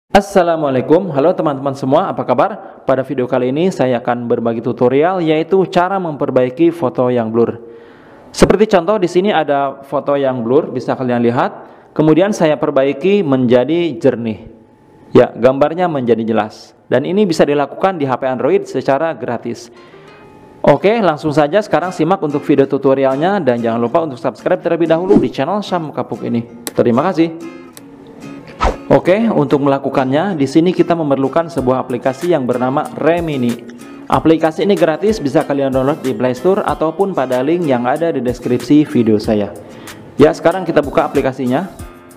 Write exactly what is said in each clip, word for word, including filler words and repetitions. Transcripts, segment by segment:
Assalamualaikum, halo teman-teman semua, apa kabar? Pada video kali ini saya akan berbagi tutorial yaitu cara memperbaiki foto yang blur. Seperti contoh di sini ada foto yang blur, bisa kalian lihat. Kemudian saya perbaiki menjadi jernih. Ya, gambarnya menjadi jelas. Dan ini bisa dilakukan di H P Android secara gratis. Oke, langsung saja sekarang simak untuk video tutorialnya dan jangan lupa untuk subscribe terlebih dahulu di channel Syam Kapuk ini. Terima kasih. Oke, untuk melakukannya, di sini kita memerlukan sebuah aplikasi yang bernama Remini. Aplikasi ini gratis, bisa kalian download di Play Store ataupun pada link yang ada di deskripsi video saya. Ya, sekarang kita buka aplikasinya.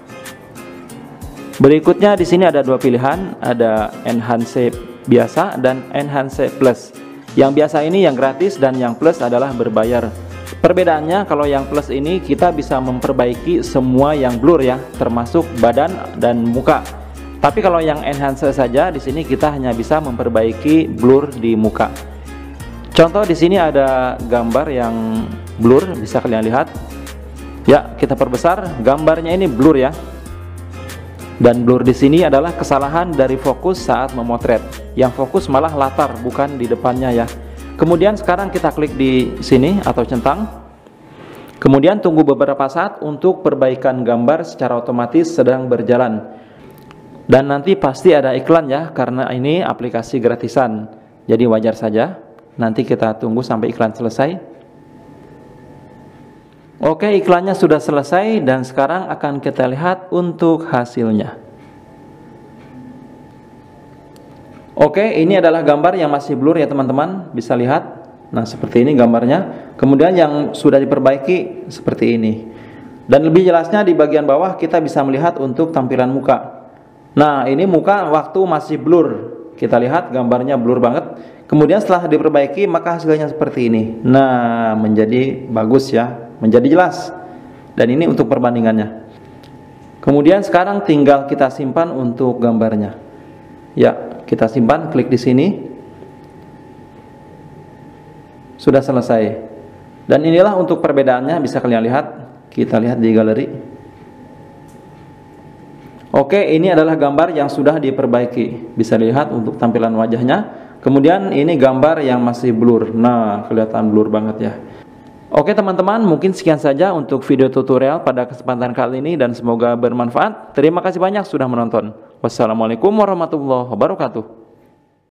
Berikutnya di sini ada dua pilihan, ada Enhance biasa dan Enhance Plus. Yang biasa ini yang gratis dan yang Plus adalah berbayar. Perbedaannya, kalau yang Plus ini kita bisa memperbaiki semua yang blur ya, termasuk badan dan muka. Tapi kalau yang Enhance saja, di sini kita hanya bisa memperbaiki blur di muka. Contoh di sini ada gambar yang blur, bisa kalian lihat. Ya, kita perbesar, gambarnya ini blur ya. Dan blur di sini adalah kesalahan dari fokus saat memotret. Yang fokus malah latar, bukan di depannya ya. Kemudian sekarang kita klik di sini atau centang. Kemudian tunggu beberapa saat untuk perbaikan gambar secara otomatis sedang berjalan. Dan nanti pasti ada iklan ya, karena ini aplikasi gratisan. Jadi wajar saja. Nanti kita tunggu sampai iklan selesai. Oke, iklannya sudah selesai dan sekarang akan kita lihat untuk hasilnya. Oke, ini adalah gambar yang masih blur ya teman-teman, bisa lihat. Nah, seperti ini gambarnya. Kemudian yang sudah diperbaiki seperti ini. Dan lebih jelasnya di bagian bawah kita bisa melihat untuk tampilan muka. Nah, ini muka waktu masih blur. Kita lihat gambarnya blur banget. Kemudian setelah diperbaiki maka hasilnya seperti ini. Nah, menjadi bagus ya, menjadi jelas. Dan ini untuk perbandingannya. Kemudian sekarang tinggal kita simpan untuk gambarnya. Ya, kita simpan, klik di sini. Sudah selesai. Dan inilah untuk perbedaannya, bisa kalian lihat. Kita lihat di galeri. Oke, ini adalah gambar yang sudah diperbaiki. Bisa lihat untuk tampilan wajahnya. Kemudian ini gambar yang masih blur. Nah, kelihatan blur banget ya. Oke teman-teman, mungkin sekian saja untuk video tutorial pada kesempatan kali ini dan semoga bermanfaat. Terima kasih banyak sudah menonton. Wassalamualaikum warahmatullahi wabarakatuh.